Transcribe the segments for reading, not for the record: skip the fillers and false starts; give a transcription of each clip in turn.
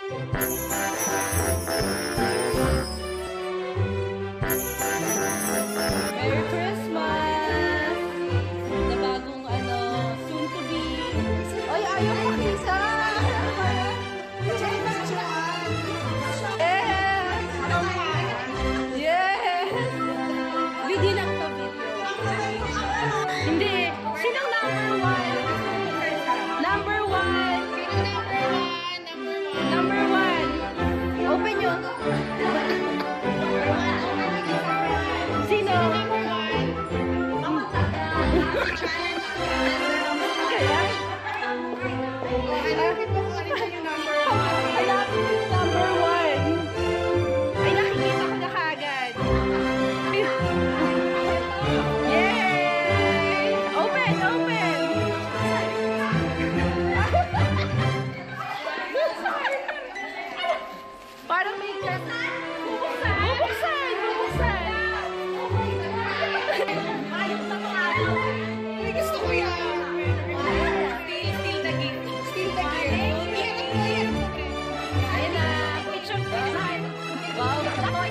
Merry Christmas! Na bagong soon to be. Ay, ayaw pakisa! Yes! Video lang to, video. Hindi. Sinong number one? Number one! Number one! Open nyo. Sino? Number one. Ay, nakikita ko na kagad. Yay! Open! Open! Parang may bubuksan! Bubuksan! Bubuksan! Ayos na to araw. Ay, gusto ko yan. Still the gift. Still the gift. Ayan na. Picture ko. Wow.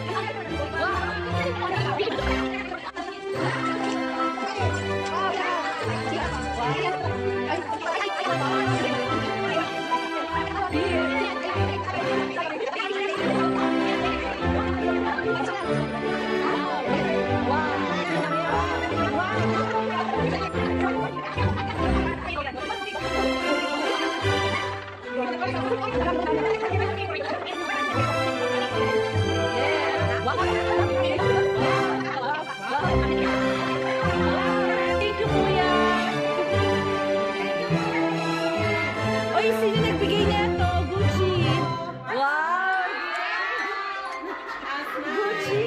Thank you, Kuya. Oy, sino nagbigay nito? Gucci. Wow. Gucci.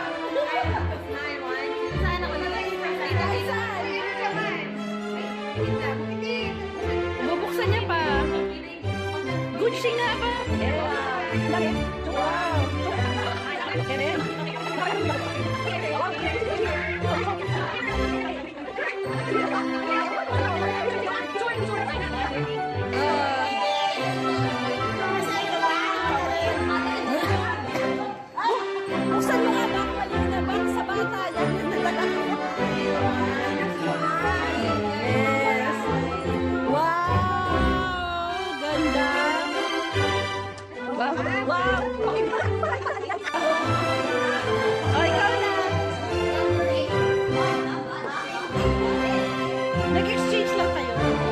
Bubuksan niya pa. Gucci nga ba? Wow. Buksan mo nga ba? Mali na ba? Sa bata yan. Yes. Wow! Ganda! Wow! Wow! Oh, ikaw na! Nag-exchange lang kayo.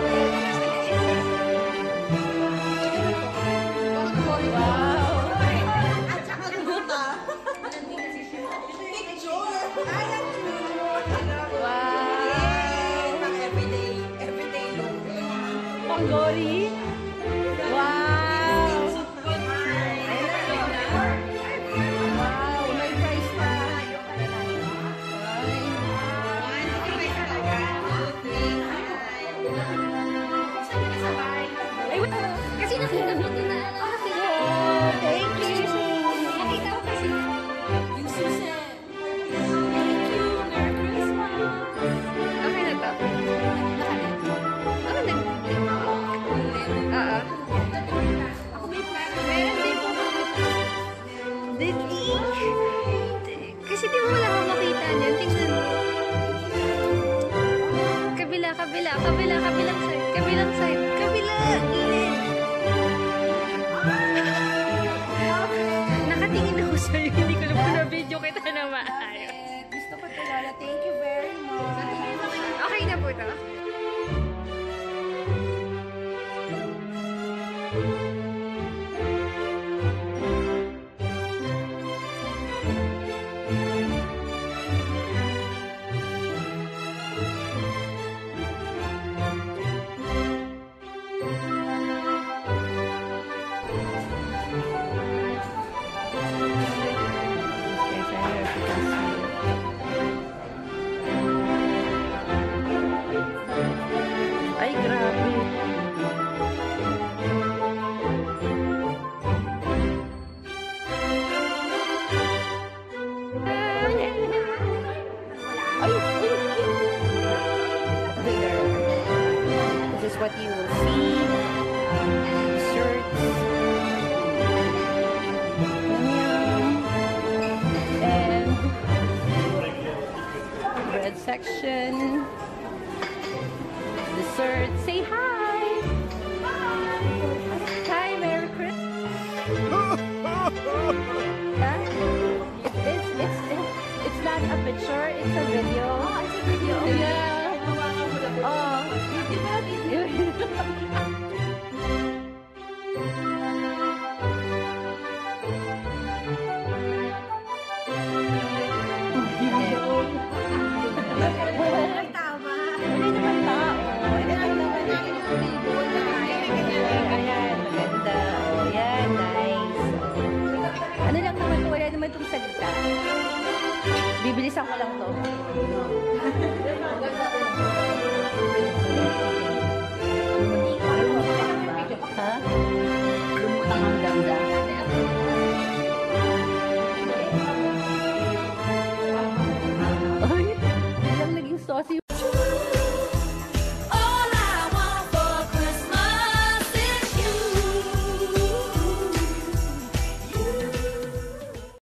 Wow! At saka guta. Picture! Wow! Everyday look. Panggori? Wow! Wow! May price pa. Kasi nakita mo din na Thank you! nakita ko kasi Yung susi. Thank you! Merry Christmas! okay na to. Ano meron din po kasi di mo wala akong makita niyan. Tingnan mo. Kabilang side. Nakatingin ako sa'yo. Hindi ko lang na video kita na maayos. Gusto ko talaga. Thank you very much. Okay na po ito. Ay, grabe. This is what you will see. section. Dessert. Say hi! Hi, Merry Christmas! Yeah? It's not a picture, it's a video. Oh, it's a video. Yeah. Oh. Tama. Hindi naman tao. Hindi naman ayan, maganda. Oh, yan, nice. Ano lang naman, wala naman itong salita. Bibilisan ko lang to. Ha? Ang ganda. Ay, bilang naging saucy.